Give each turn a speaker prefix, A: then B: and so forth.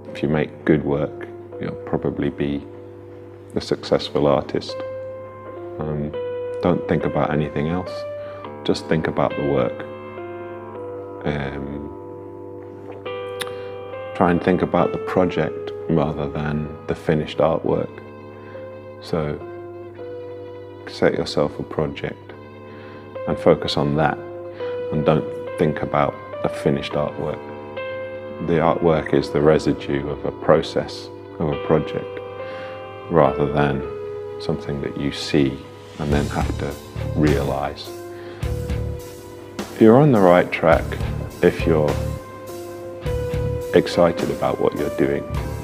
A: If you make good work, you'll probably be a successful artist. Don't think about anything else, just think about the work. Try and think about the project rather than the finished artwork. So set yourself a project and focus on that, and don't think about the finished artwork. The artwork is the residue of a process, of a project, rather than something that you see and then have to realize. You're on the right track if you're excited about what you're doing.